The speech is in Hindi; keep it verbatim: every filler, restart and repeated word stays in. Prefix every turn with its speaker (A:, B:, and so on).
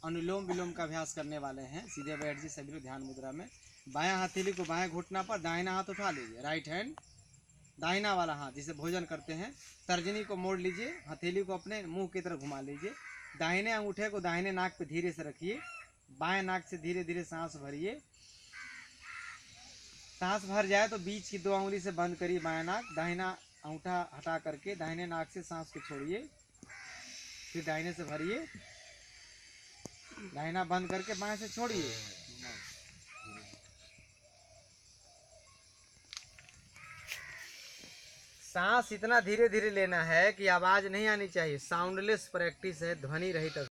A: अनुलोम विलोम का अभ्यास करने वाले हैं। सीधे बैठ जी सभी लोग ध्यान मुद्रा में। बायां हथेली को बाएं घुटना पर, दाहिना हाथ उठा लीजिए, राइट हैंड, दाहिना वाला हाथ जिसे भोजन करते हैं। तर्जनी को मोड़ लीजिए, हथेली को अपने मुंह की तरफ घुमा लीजिए। दाहिने अंगूठे को दाहिने नाक पे धीरे से रखिए, बाएं नाक से धीरे धीरे सांस भरिए। सांस भर जाए तो बीच की दो उंगली से बंद करिए बाएं नाक, दाहिना अंगूठा हटा करके दाहिने नाक से सांस को छोड़िए, फिर दाहिने से भरिए, दाहिना बंद करके बाएं से छोड़िए। सांस इतना धीरे धीरे लेना है कि आवाज नहीं आनी चाहिए। साउंडलेस प्रैक्टिस है, ध्वनि रहित।